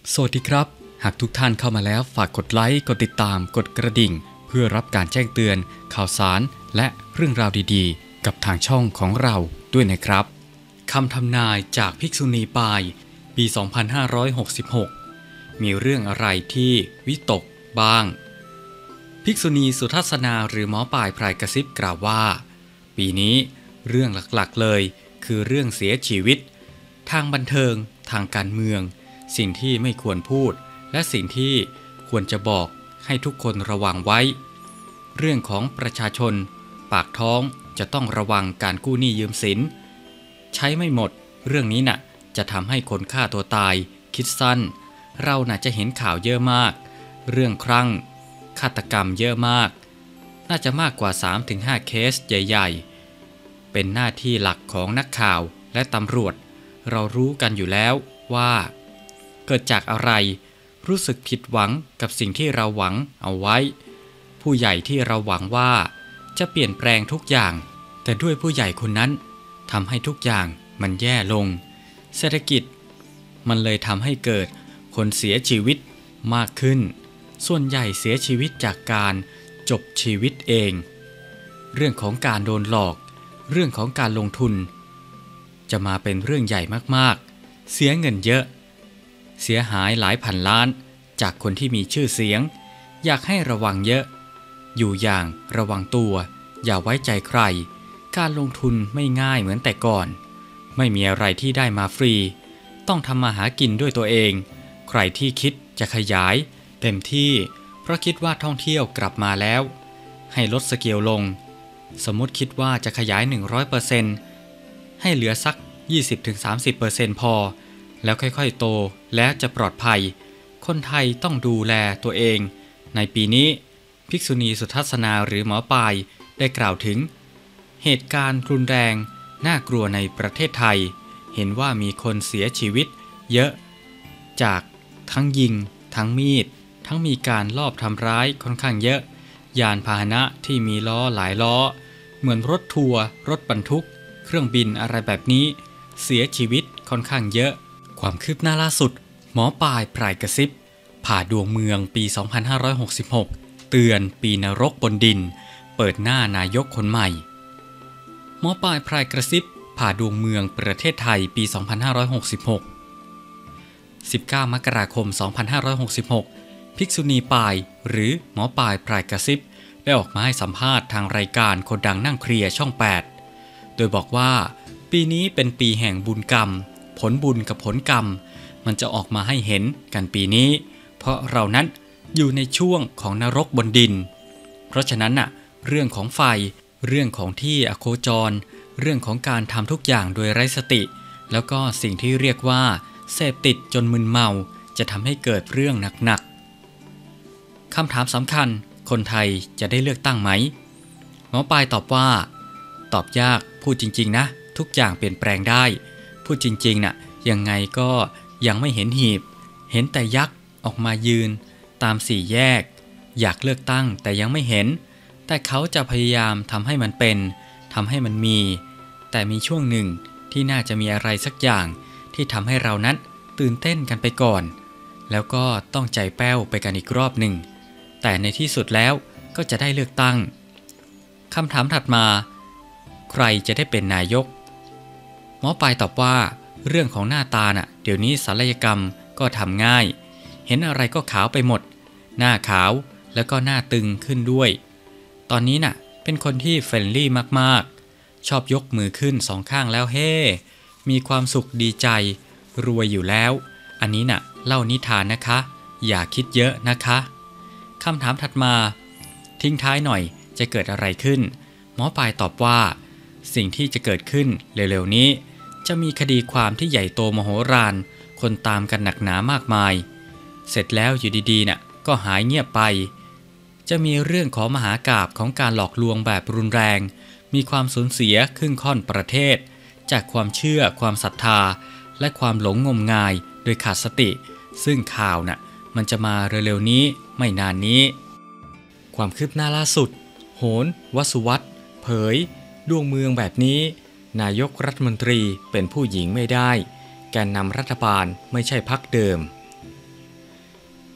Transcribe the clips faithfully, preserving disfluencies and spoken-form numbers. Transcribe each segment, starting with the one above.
สวัสดีครับหากทุกท่านเข้ามาแล้วฝากกดไลค์กดติดตามกดกระดิ่งเพื่อรับการแจ้งเตือนข่าวสารและเรื่องราวดีๆกับทางช่องของเราด้วยนะครับคำทำนายจากภิกษุณีปายปี สองพันห้าร้อยหกสิบหก มีเรื่องอะไรที่วิตกบ้างภิกษุณีสุทัศนาหรือหมอปายพรายกระซิบกล่าวว่าปีนี้เรื่องหลักๆเลยคือเรื่องเสียชีวิตทางบันเทิงทางการเมืองสิ่งที่ไม่ควรพูดและสิ่งที่ควรจะบอกให้ทุกคนระวังไว้เรื่องของประชาชนปากท้องจะต้องระวังการกู้หนี้ยืมสินใช้ไม่หมดเรื่องนี้น่ะจะทำให้คนฆ่าตัวตายคิดสั้นเราน่ะจะเห็นข่าวเยอะมากเรื่องครั่งฆาตกรรมเยอะมากน่าจะมากกว่า สามถึงห้า เคสใหญ่ๆเป็นหน้าที่หลักของนักข่าวและตำรวจเรารู้กันอยู่แล้วว่าเกิดจากอะไรรู้สึกผิดหวังกับสิ่งที่เราหวังเอาไว้ผู้ใหญ่ที่เราหวังว่าจะเปลี่ยนแปลงทุกอย่างแต่ด้วยผู้ใหญ่คนนั้นทำให้ทุกอย่างมันแย่ลงเศรษฐกิจมันเลยทำให้เกิดคนเสียชีวิตมากขึ้นส่วนใหญ่เสียชีวิตจากการจบชีวิตเองเรื่องของการโดนหลอกเรื่องของการลงทุนจะมาเป็นเรื่องใหญ่มากๆเสียเงินเยอะเสียหายหลายพันล้านจากคนที่มีชื่อเสียงอยากให้ระวังเยอะอยู่อย่างระวังตัวอย่าไว้ใจใครการลงทุนไม่ง่ายเหมือนแต่ก่อนไม่มีอะไรที่ได้มาฟรีต้องทำมาหากินด้วยตัวเองใครที่คิดจะขยายเต็มที่เพราะคิดว่าท่องเที่ยวกลับมาแล้วให้ลดสเกลลงสมมติคิดว่าจะขยาย หนึ่งร้อยเปอร์เซ็นต์ ให้เหลือสัก ยี่สิบถึงสามสิบเปอร์เซ็นต์ พอแล้วค่อยๆโตและจะปลอดภัยคนไทยต้องดูแลตัวเองในปีนี้ภิกษุณีสุทัศนาหรือหมอปายได้กล่าวถึงเหตุการณ์รุนแรงน่ากลัวในประเทศไทยเห็นว่ามีคนเสียชีวิตเยอะจากทั้งยิงทั้งมีดทั้งมีการลอบทำร้ายค่อนข้างเยอะยานพาหนะที่มีล้อหลายล้อเหมือนรถทัวร์รถบรรทุกเครื่องบินอะไรแบบนี้เสียชีวิตค่อนข้างเยอะความคืบหน้าล่าสุดหมอปายพรายกระซิบผ่าดวงเมืองปี สองพันห้าร้อยหกสิบหก เตือนปีนรกบนดินเปิดหน้านายกคนใหม่หมอปายพรายกระซิบผ่าดวงเมืองประเทศไทยปี สองพันห้าร้อยหกสิบหก สิบเก้ามกราคม สองพันห้าร้อยหกสิบหก ภิกษุณีปายหรือหมอปายพรายกระซิบได้ออกมาให้สัมภาษณ์ทางรายการคนดังนั่งเคลียร์ช่อง แปด โดยบอกว่าปีนี้เป็นปีแห่งบุญกรรมผลบุญกับผลกรรมมันจะออกมาให้เห็นกันปีนี้เพราะเรานั้นอยู่ในช่วงของนรกบนดินเพราะฉะนั้นน่ะเรื่องของไฟเรื่องของที่อโคจรเรื่องของการทำทุกอย่างโดยไร้สติแล้วก็สิ่งที่เรียกว่าเสพติดจนมึนเมาจะทำให้เกิดเรื่องหนักๆคำถามสำคัญคนไทยจะได้เลือกตั้งไหมหมอปายตอบว่าตอบยากพูดจริงๆนะทุกอย่างเปลี่ยนแปลงได้พูดจริงๆน่ะยังไงก็ยังไม่เห็นหีบเห็นแต่ยักษ์ออกมายืนตามสี่แยกอยากเลือกตั้งแต่ยังไม่เห็นแต่เขาจะพยายามทำให้มันเป็นทำให้มันมีแต่มีช่วงหนึ่งที่น่าจะมีอะไรสักอย่างที่ทำให้เรานั้นตื่นเต้นกันไปก่อนแล้วก็ต้องใจแป้วไปกันอีกรอบหนึ่งแต่ในที่สุดแล้วก็จะได้เลือกตั้งคำถามถัดมาใครจะได้เป็นนายกหมอปายตอบว่าเรื่องของหน้าตาน่ะเดี๋ยวนี้ศัลยกรรมก็ทำง่ายเห็นอะไรก็ขาวไปหมดหน้าขาวแล้วก็หน้าตึงขึ้นด้วยตอนนี้น่ะเป็นคนที่เฟรนลี่มากๆชอบยกมือขึ้นสองข้างแล้วเฮ้ hey! มีความสุขดีใจรวยอยู่แล้วอันนี้น่ะเล่านิทานนะคะอย่าคิดเยอะนะคะคำถามถัดมาทิ้งท้ายหน่อยจะเกิดอะไรขึ้นหมอปายตอบว่าสิ่งที่จะเกิดขึ้นเร็วๆนี้จะมีคดีความที่ใหญ่โตมโหฬารคนตามกันหนักหนามากมายเสร็จแล้วอยู่ดีๆน่ะก็หายเงียบไปจะมีเรื่องของมหากาพย์ของการหลอกลวงแบบรุนแรงมีความสูญเสียครึ่งค่อนประเทศจากความเชื่อความศรัทธาและความหลงงมงายโดยขาดสติซึ่งข่าวน่ะมันจะมาเร็วๆนี้ไม่นานนี้ความคืบหน้าล่าสุดโหนวสุวัฒน์เผยดวงเมืองแบบนี้นายกรัฐมนตรีเป็นผู้หญิงไม่ได้แกนนำรัฐบาลไม่ใช่พรรคเดิม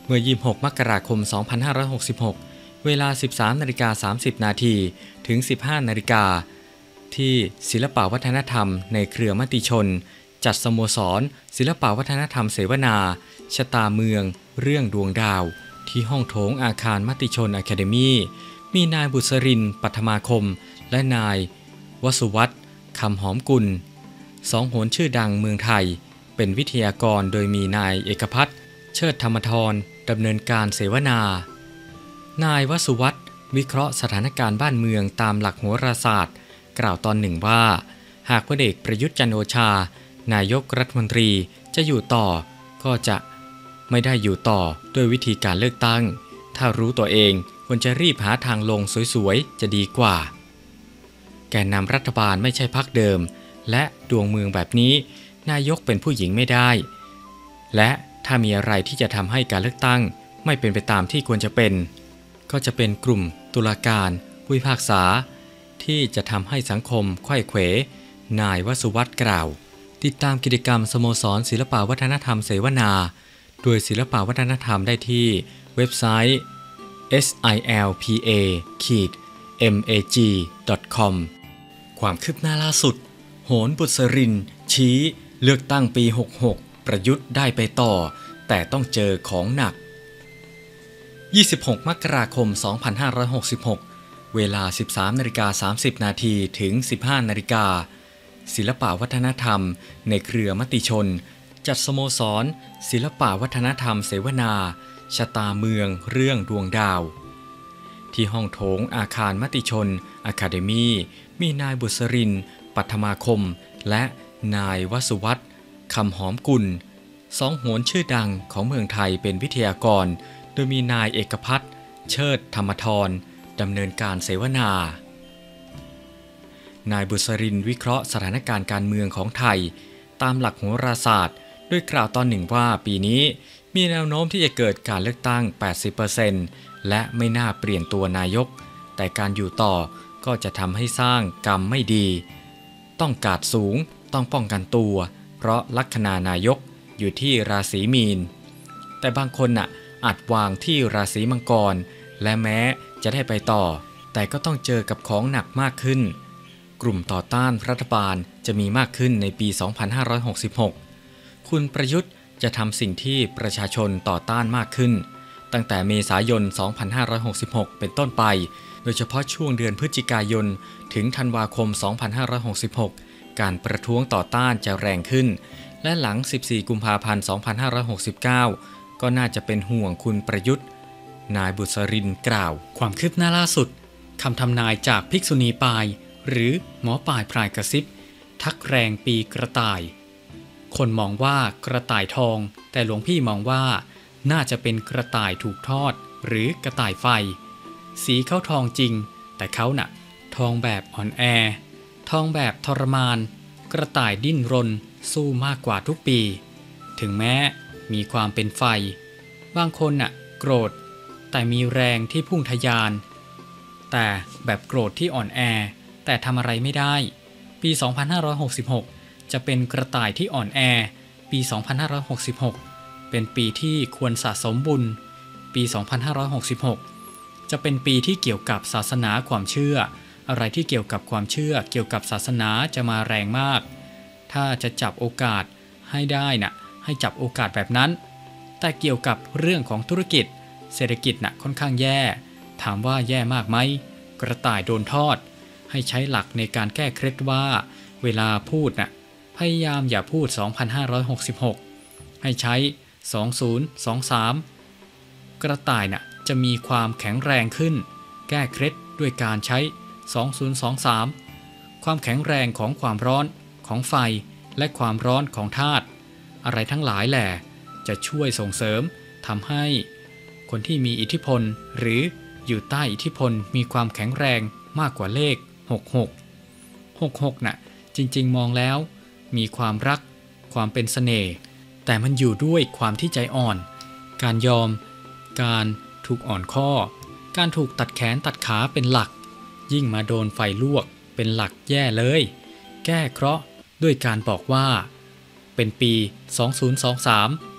เมื่อยี่สิบหกมกราคมสองพันห้าร้อยหกสิบหกเวลา สิบสามนาฬิกาสามสิบนาทีถึง สิบห้านาฬิกาที่ศิลปวัฒนธรรมในเครือมติชนจัดสโมสรศิลปวัฒนธรรมเสวนาชะตาเมืองเรื่องดวงดาวที่ห้องโถงอาคารมติชนอะคาเดมี่มีนายบุษรินทร์ปัทมาคมและนายวสุวัฒน์คำหอมกุลสองโหนชื่อดังเมืองไทยเป็นวิทยากรโดยมีนายเอกภัทรเชิดธรรมธรดำเนินการเสวนานาย วสุวัฒน์วิเคราะห์สถานการณ์บ้านเมืองตามหลักโหราศาสตร์กล่าวตอนหนึ่งว่าหากพลเอกประยุทธ์จันทร์โอชานายกรัฐมนตรีจะอยู่ต่อก็จะไม่ได้อยู่ต่อด้วยวิธีการเลือกตั้งถ้ารู้ตัวเองควรจะรีบหาทางลงสวยๆจะดีกว่าแกนนำรัฐบาลไม่ใช่พรรคเดิมและดวงเมืองแบบนี้นายกเป็นผู้หญิงไม่ได้และถ้ามีอะไรที่จะทำให้การเลือกตั้งไม่เป็นไปตามที่ควรจะเป็นก็จะเป็นกลุ่มตุลาการผู้พิพากษาที่จะทำให้สังคมไขว้เขวนาย วสุวัฒน์กล่าวติดตามกิจกรรมสโมสรศิลปวัฒนธรรมเสวนาโดยศิลปวัฒนธรรมได้ที่เว็บไซต์ เอส ไอ แอล พี เอ เอ็ม เอ จี ดอท คอม ความคืบหน้าล่าสุดโหนบุษรินทร์ชี้เลือกตั้งปีหกสิบหกประยุทธ์ได้ไปต่อแต่ต้องเจอของหนักยี่สิบหกมกราคมสองพันห้าร้อยหกสิบหกเวลา สิบสามนาฬิกาสามสิบนาทีถึง สิบห้านาฬิกาศิลปวัฒนธรรมในเครือมติชนจัดสโมสรศิลปวัฒนธรรมเสวนาชะตาเมืองเรื่องดวงดาวที่ห้องโถงอาคารมติชนอะคาเดมี่มีนายบุษรินทร์ปัทมาคมและนายวสุวัฒน์คำหอมกุลสองโหนชื่อดังของเมืองไทยเป็นวิทยากรโดยมีนายเอกภัทรเชิดธรรมธรดำเนินการเสวนานายบุษรินทร์วิเคราะห์สถานการณ์การเมืองของไทยตามหลักโหราศาสตร์ด้วยกล่าวตอนหนึ่งว่าปีนี้มีแนวโน้มที่จะเกิดการเลือกตั้ง แปดสิบเปอร์เซ็นต์ และไม่น่าเปลี่ยนตัวนายกแต่การอยู่ต่อก็จะทำให้สร้างกรรมไม่ดีต้องกาดสูงต้องป้องกันตัวเพราะลัคนานายกอยู่ที่ราศีมีนแต่บางคนน่ะอาจวางที่ราศีมังกรและแม้จะได้ไปต่อแต่ก็ต้องเจอกับของหนักมากขึ้นกลุ่มต่อต้านรัฐบาลจะมีมากขึ้นในปีสองพันห้าร้อยหกสิบหกคุณประยุทธ์จะทำสิ่งที่ประชาชนต่อต้านมากขึ้นตั้งแต่เมษายนสองพันห้าร้อยหกสิบหกเป็นต้นไปโดยเฉพาะช่วงเดือนพฤศจิกายนถึงธันวาคมสองพันห้าร้อยหกสิบหกการประท้วงต่อต้านจะแรงขึ้นและหลังสิบสี่กุมภาพันธ์สองพันห้าร้อยหกสิบเก้าก็น่าจะเป็นห่วงคุณประยุทธ์นายบุษรินทร์กล่าวความคืบหน้าล่าสุดคำทำนายจากภิกษุณีปายหรือหมอปายพรายกระซิบทักแรงปีกระต่ายคนมองว่ากระต่ายทองแต่หลวงพี่มองว่าน่าจะเป็นกระต่ายถูกทอดหรือกระต่ายไฟสีเขาทองจริงแต่เขาน่ะทองแบบอ่อนแอทองแบบทรมานกระต่ายดิ้นรนสู้มากกว่าทุกปีถึงแม้มีความเป็นไฟบางคนน่ะโกรธแต่มีแรงที่พุ่งทะยานแต่แบบโกรธที่อ่อนแอแต่ทำอะไรไม่ได้ปีสองพันห้าร้อยหกสิบหกจะเป็นกระต่ายที่อ่อนแอปีสองพันห้าร้อยหกสิบหกเป็นปีที่ควรสะสมบุญปีสองพันห้าร้อยหกสิบหกจะเป็นปีที่เกี่ยวกับศาสนาความเชื่ออะไรที่เกี่ยวกับความเชื่อเกี่ยวกับศาสนาจะมาแรงมากถ้าจะจับโอกาสให้ได้น่ะให้จับโอกาสแบบนั้นแต่เกี่ยวกับเรื่องของธุรกิจเศรษฐกิจน่ะค่อนข้างแย่ถามว่าแย่มากไหมกระต่ายโดนทอดให้ใช้หลักในการแก้เคล็ดว่าเวลาพูดน่ะพยายามอย่าพูดสองพันห้าร้อยหกสิบหกให้ใช้สองพันยี่สิบสามกระต่ายน่ะจะมีความแข็งแรงขึ้นแก้เคล็ดด้วยการใช้สองพันยี่สิบสามความแข็งแรงของความร้อนของไฟและความร้อนของธาตุอะไรทั้งหลายแหละจะช่วยส่งเสริมทำให้คนที่มีอิทธิพลหรืออยู่ใต้อิทธิพลมีความแข็งแรงมากกว่าเลขหกสิบหก หกสิบหกน่ะจริงๆมองแล้วมีความรักความเป็นเสน่ห์แต่มันอยู่ด้วยความที่ใจอ่อนการยอมการถูกอ่อนข้อการถูกตัดแขนตัดขาเป็นหลักยิ่งมาโดนไฟลวกเป็นหลักแย่เลยแก้เคราะห์ด้วยการบอกว่าเป็นปีสองพันยี่สิบสามช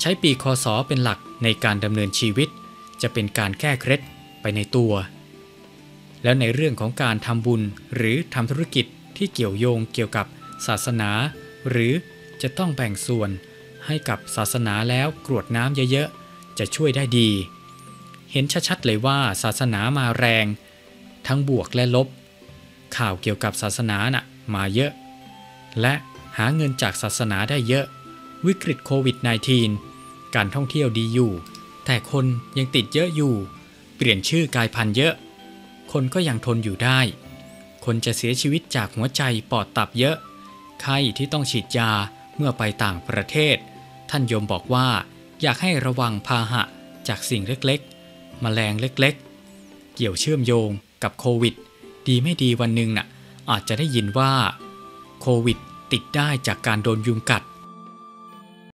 ช้ปีคศเป็นหลักในการดำเนินชีวิตจะเป็นการแก้เคล็ดไปในตัวแล้วในเรื่องของการทำบุญหรือทำธุรกิจที่เกี่ยวโยงเกี่ยวกับศาสนาหรือจะต้องแบ่งส่วนให้กับศาสนาแล้วกรวดน้ำเยอะๆจะช่วยได้ดีเห็นชัดๆเลยว่าศาสนามาแรงทั้งบวกและลบข่าวเกี่ยวกับศาสนาน่ะมาเยอะและหาเงินจากศาสนาได้เยอะวิกฤตโควิด สิบเก้า การท่องเที่ยวดีอยู่แต่คนยังติดเยอะอยู่เปลี่ยนชื่อกายพันธุ์เยอะคนก็ยังทนอยู่ได้คนจะเสียชีวิตจากหัวใจปอดตับเยอะไข้ที่ต้องฉีดยาเมื่อไปต่างประเทศท่านโยมบอกว่าอยากให้ระวังพาหะจากสิ่งเล็กๆแมลงเล็กๆเกี่ยวเชื่อมโยงกับโควิดดีไม่ดีวันหนึ่งน่ะอาจจะได้ยินว่าโควิดติดได้จากการโดนยุงกัด